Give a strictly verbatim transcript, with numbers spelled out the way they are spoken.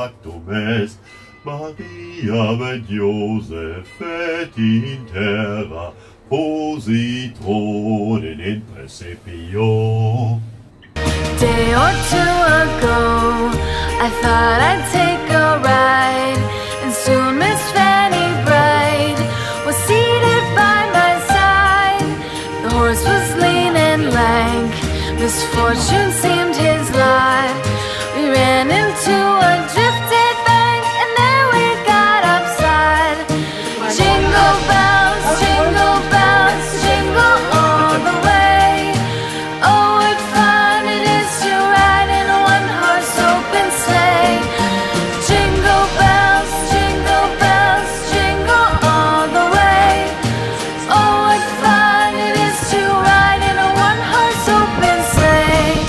pactum est, Maria et Joseph et in terra positoren in praecipio. Day or two ago, I thought I'd take a ride, and soon Miss Fanny Bright was seated by my side. The horse was lean and lank, misfortune seemed his lot. We ran into a drifted bank, and there we got upside. Jingle bells, jingle bells, jingle all the way. Oh, what fun it is to ride in a one-horse open sleigh. Jingle bells, jingle bells, jingle all the way. Oh, what fun it is to ride in a one-horse open sleigh.